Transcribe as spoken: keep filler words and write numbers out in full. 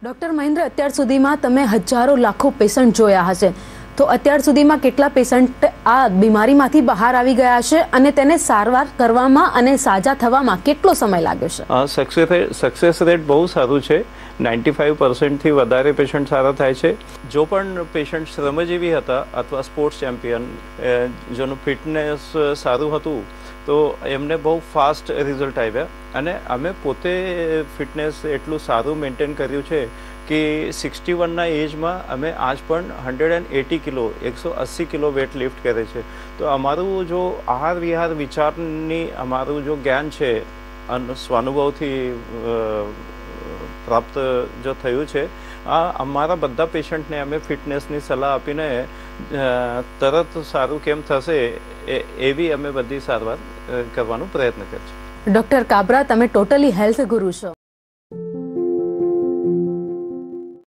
Doctor Mahendra, અત્યાર સુધીમાં તમે હજારો લાખો પેશન્ટ જોયા હશે, તો અત્યાર સુધીમાં કેટલા પેશન્ટ આ બીમારીમાંથી બહાર આવી ગયા છે અને તેને સારવાર કરવામાં અને સાજા થવામાં કેટલો સમય લાગ્યો છે? સક્સેસ સક્સેસ રેટ બહુ સારું છે. નાઇન્ટી ફાઇવ પર્સન્ટથી વધારે પેશન્ટ સારા થાય છે. જો પણ પેશન્ટ શ્રમજીવી હતા અથવા સ્પોર્ટ્સ ચેમ્પિયન જેનું ફિટનેસ સારું હતું તો એમને બહુ ફાસ્ટ રિઝલ્ટ આવ્યા. અને અમે પોતે ફિટનેસ એટલું સારું મેન્ટેન કર્યું છે કે સિક્સટી વનના એજમાં અમે આજ પણ હંડ્રેડ એન્ડ એટી કિલો એકસો અસી કિલો વેટ લિફ્ટ કરે છે. તો અમારું જો આહાર વિહાર વિચારની અમારું જો જ્ઞાન છે સ્વાનુભવથી પ્રાપ્ત જો થયું છે, આ અમારા બધા પેશન્ટને અમે ફિટનેસની સલાહ આપીને તરત સારું કેમ થશે એવી અમે બધી સારવાર કરવાનો પ્રયત્ન કરીએ છીએ. ડૉક્ટર કાબરા, તમે ટોટલી હેલ્થ ગુરુ છો.